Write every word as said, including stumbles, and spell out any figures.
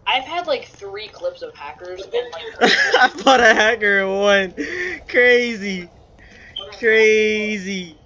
I've had like three clips of hackers and like. I fought a hacker in one. Crazy. Crazy.